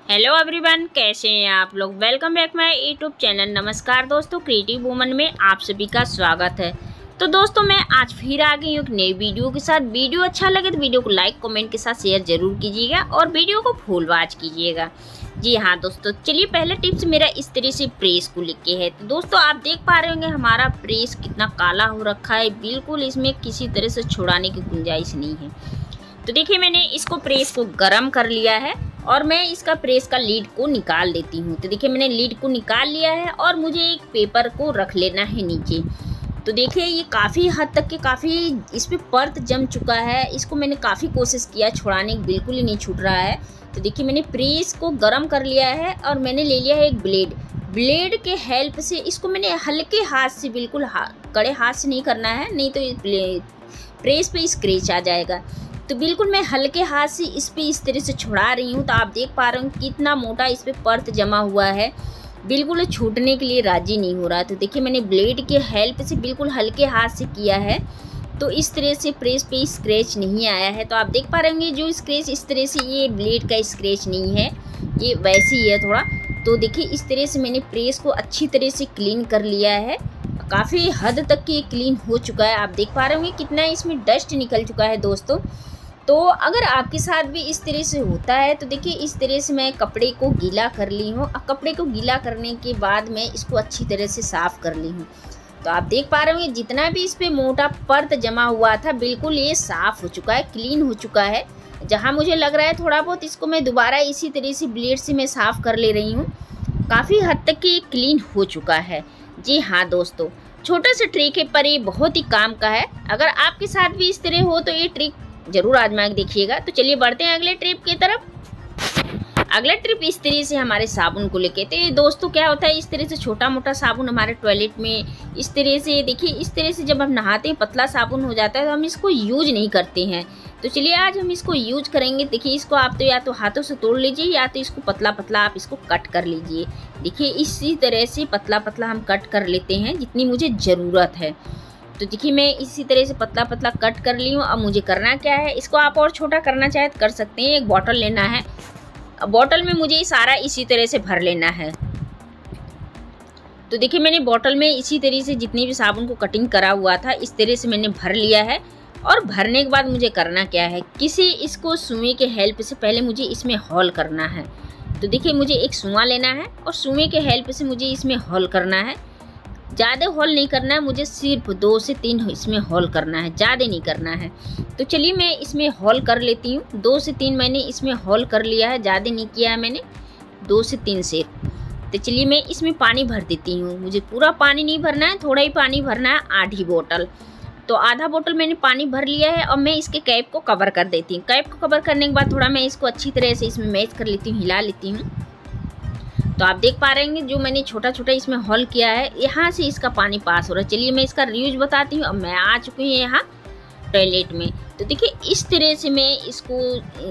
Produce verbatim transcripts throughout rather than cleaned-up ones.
Hello everyone, कैसे हैं आप लोग। Welcome back my YouTube channel. नमस्कार दोस्तों, क्रिएटिव वुमन में आप सभी का स्वागत है। तो दोस्तों मैं आज फिर आ गई हूँ एक नई वीडियो के साथ। वीडियो अच्छा लगे तो वीडियो को लाइक कमेंट के साथ शेयर जरूर कीजिएगा और वीडियो को फुल वॉच कीजिएगा। जी हाँ दोस्तों, चलिए पहला टिप्स मेरा इस तरह से प्रेस को लेके है। तो दोस्तों आप देख पा रहे होंगे हमारा प्रेस कितना काला हो रखा है, बिल्कुल इसमें किसी तरह से छुड़ाने की गुंजाइश नहीं है। तो देखिए मैंने इसको प्रेस को गर्म कर लिया है और मैं इसका प्रेस का लीड को निकाल देती हूँ। तो देखिए मैंने लीड को निकाल लिया है और मुझे एक पेपर को रख लेना है नीचे। तो देखिए ये काफ़ी हद तक के काफ़ी इस पर परत जम चुका है। इसको मैंने काफ़ी कोशिश किया छुड़ाने की, बिल्कुल ही नहीं छूट रहा है। तो देखिए मैंने प्रेस को गर्म कर लिया है और मैंने ले लिया है एक ब्लेड। ब्लेड के हेल्प से इसको मैंने हल्के हाथ से, बिल्कुल हा, कड़े हाथ से नहीं करना है, नहीं तो प्रेस पे स्क्रैच आ जाएगा। तो बिल्कुल मैं हल्के हाथ से इस पे इस तरह से छुड़ा रही हूँ। तो आप देख पा रहे हो कितना मोटा इस पे परत जमा हुआ है, बिल्कुल छूटने के लिए राजी नहीं हो रहा। तो देखिए मैंने ब्लेड के हेल्प से बिल्कुल हल्के हाथ से किया है, तो इस तरह से प्रेस पे स्क्रैच नहीं आया है। तो आप देख पा रहे होंगे जो स्क्रैच इस तरह से, ये ब्लेड का स्क्रैच नहीं है, ये वैसे ही है थोड़ा। तो देखिए इस तरह से मैंने प्रेस को अच्छी तरह से क्लीन कर लिया है, काफ़ी हद तक ये क्लीन हो चुका है। आप देख पा रहे होंगे कितना इसमें डस्ट निकल चुका है दोस्तों। तो अगर आपके साथ भी इस तरह से होता है तो देखिए इस तरह से मैं कपड़े को गीला कर ली हूँ। कपड़े को गीला करने के बाद मैं इसको अच्छी तरह से साफ़ कर ली हूँ। तो आप देख पा रहे होंगे जितना भी इस पर मोटा परत जमा हुआ था बिल्कुल ये साफ़ हो चुका है, क्लीन हो चुका है। जहाँ मुझे लग रहा है थोड़ा बहुत, इसको मैं दोबारा इसी तरह से ब्लेड से मैं साफ़ कर ले रही हूँ। काफ़ी हद तक ये क्लीन हो चुका है। जी हाँ दोस्तों, छोटा सा ट्रिक है पर ये बहुत ही काम का है। अगर आपके साथ भी इस तरह हो तो ये ट्रिक जरूर आजमा के देखिएगा। तो चलिए बढ़ते हैं अगले ट्रिप की तरफ। अगला ट्रिप इस तरह से हमारे साबुन को लेके। तो दोस्तों क्या होता है, इस तरह से छोटा मोटा साबुन हमारे टॉयलेट में इस तरह से, देखिए इस तरह से जब हम नहाते हैं पतला साबुन हो जाता है तो हम इसको यूज नहीं करते हैं। तो चलिए आज हम इसको यूज करेंगे। देखिए इसको आप तो या तो हाथों से तोड़ लीजिए या तो इसको पतला पतला आप इसको कट कर लीजिए। देखिए इसी तरह से पतला पतला हम कट कर लेते हैं जितनी मुझे ज़रूरत है। तो देखिए मैं इसी तरह से पतला पतला कट कर ली हूँ। अब मुझे करना क्या है, इसको आप और छोटा करना चाहे तो कर सकते हैं। एक बॉटल लेना है, बॉटल में मुझे सारा इसी तरह से भर लेना है। तो देखिए मैंने बॉटल में इसी तरह से जितनी भी साबुन को कटिंग करा हुआ था इस तरह से मैंने भर लिया है। और भरने के बाद मुझे करना क्या है, किसी इसको सुई के हेल्प से पहले मुझे इसमें होल करना है। तो देखिए मुझे एक सुई लेना है और सुई के हेल्प से मुझे इसमें होल करना है। ज़्यादा होल नहीं करना है, मुझे सिर्फ दो से तीन इसमें होल करना है, ज़्यादा नहीं करना है। तो चलिए मैं इसमें होल कर लेती हूँ। दो से तीन मैंने इसमें होल कर लिया है, ज़्यादा नहीं किया है मैंने, दो से तीन से। तो चलिए मैं इसमें पानी भर देती हूँ। मुझे पूरा पानी नहीं भरना है, थोड़ा ही पानी भरना है, आधी बोतल। तो आधा बोतल मैंने पानी भर लिया है और मैं इसके कैप को कवर कर देती हूँ। कैप को कवर करने के बाद थोड़ा मैं इसको अच्छी तरह से इसमें मैच कर लेती हूँ, हिला लेती हूँ। तो आप देख पा रहे हैं जो मैंने छोटा छोटा इसमें होल किया है, यहाँ से इसका पानी पास हो रहा है। चलिए मैं इसका रीयूज बताती हूँ। अब मैं आ चुकी हूँ यहाँ टॉयलेट में। तो देखिए इस तरह से मैं इसको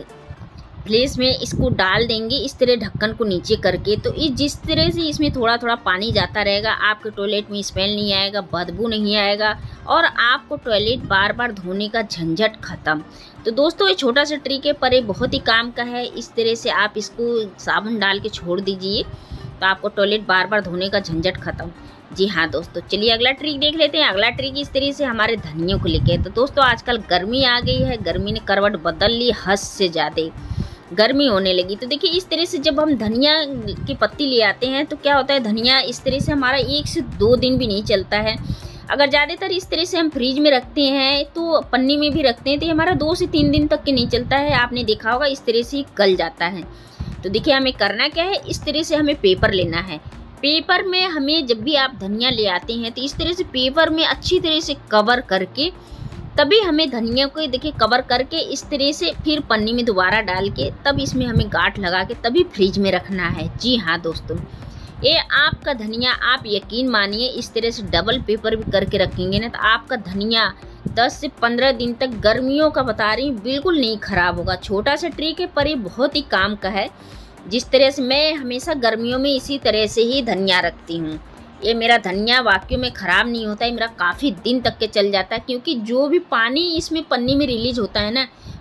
प्लेस में इसको डाल देंगे, इस तरह ढक्कन को नीचे करके। तो इस जिस तरह से इसमें थोड़ा थोड़ा पानी जाता रहेगा, आपके टॉयलेट में स्मेल नहीं आएगा, बदबू नहीं आएगा और आपको टॉयलेट बार बार धोने का झंझट खत्म। तो दोस्तों ये छोटा सा ट्रिक है पर ये बहुत ही काम का है। इस तरह से आप इसको साबुन डाल के छोड़ दीजिए तो आपको टॉयलेट बार बार धोने का झंझट खत्म। जी हाँ दोस्तों, चलिए अगला ट्रिक देख लेते हैं। अगला ट्रिक इस तरह से हमारे धनियों को लेके। तो दोस्तों आजकल गर्मी आ गई है, गर्मी ने करवट बदल ली, हद से ज़्यादा गर्मी होने लगी। तो देखिए इस तरह से जब हम धनिया की पत्ती ले आते हैं तो क्या होता है, धनिया इस तरह से हमारा एक से दो दिन भी नहीं चलता है। अगर ज़्यादातर इस तरह से हम फ्रिज में रखते हैं तो पन्नी में भी रखते हैं तो हमारा दो से तीन दिन तक के नहीं चलता है। आपने देखा होगा इस तरह से गल जाता है। तो देखिए हमें करना क्या है, इस तरह से हमें पेपर लेना है। पेपर में हमें जब भी आप धनिया ले आते हैं तो इस तरह से पेपर में अच्छी तरह से कवर करके, तभी हमें धनिया को देखिए कवर करके इस तरह से फिर पन्नी में दोबारा डाल के तब इसमें हमें गांठ लगा के तभी फ्रिज में रखना है। जी हाँ दोस्तों, ये आपका धनिया, आप यकीन मानिए इस तरह से डबल पेपर भी करके रखेंगे ना तो आपका धनिया दस से पंद्रह दिन तक, गर्मियों का बता रही हूँ, बिल्कुल नहीं खराब होगा। छोटा सा ट्रिक है पर ये बहुत ही काम का है। जिस तरह से मैं हमेशा गर्मियों में इसी तरह से ही धनिया रखती हूँ। ये मेरा धनिया वाकई में ख़राब नहीं होता है, मेरा काफ़ी दिन तक के चल जाता है, क्योंकि जो भी पानी इसमें पन्नी में रिलीज होता है ना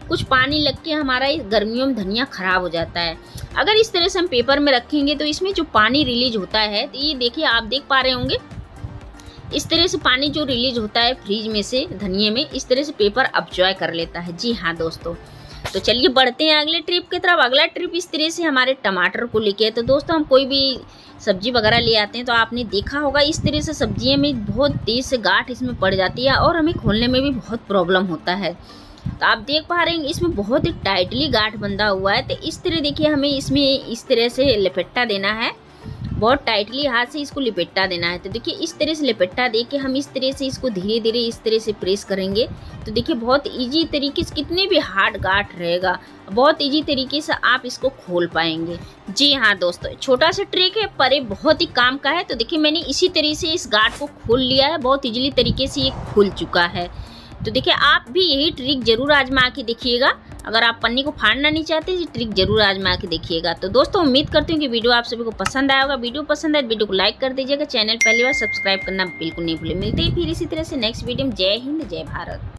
कुछ पानी लग के हमारा इस गर्मियों में धनिया ख़राब हो जाता है। अगर इस तरह से हम पेपर में रखेंगे तो इसमें जो पानी रिलीज होता है, तो ये देखिए आप देख पा रहे होंगे, इस तरह से पानी जो रिलीज होता है फ्रिज में से धनिये में, इस तरह से पेपर अब्जॉर्ब कर लेता है। जी हाँ दोस्तों, तो चलिए बढ़ते हैं अगले ट्रिप की तरफ। अगला ट्रिप इस तरह से हमारे टमाटर को लेके है। तो दोस्तों हम कोई भी सब्जी वगैरह ले आते हैं तो आपने देखा होगा इस तरह से सब्जियों में बहुत तेज से गांठ इसमें पड़ जाती है और हमें खोलने में भी बहुत प्रॉब्लम होता है। तो आप देख पा रहे हैं इसमें बहुत ही टाइटली गांठ बंधा हुआ है। तो इस तरह देखिए हमें इसमें इस तरह से लपेटा देना है, बहुत टाइटली हाथ से इसको लिपेटा देना है। तो देखिए इस तरह से लिपेटा दे के हम इस तरह से इसको धीरे धीरे इस तरह से प्रेस करेंगे। तो देखिए बहुत इजी तरीके से, कितने भी हार्ड गांठ रहेगा बहुत इजी तरीके से आप इसको खोल पाएंगे। जी हाँ दोस्तों, छोटा सा ट्रिक है पर ये बहुत ही काम का है। तो देखिए मैंने इसी तरह से इस गांठ को खोल लिया है, बहुत इजीली तरीके से ये खुल चुका है। तो देखिए आप भी यही ट्रिक जरूर आजमा के देखिएगा। अगर आप पन्नी को फाड़ना नहीं चाहते ये ट्रिक जरूर आजमा के देखिएगा। तो दोस्तों उम्मीद करती हूँ कि वीडियो आप सभी को पसंद आया होगा। वीडियो पसंद आए वीडियो को लाइक कर दीजिएगा, चैनल पहली बार सब्सक्राइब करना बिल्कुल नहीं भूलें। मिलते ही फिर इसी तरह से नेक्स्ट वीडियो में। जय हिंद, जय भारत।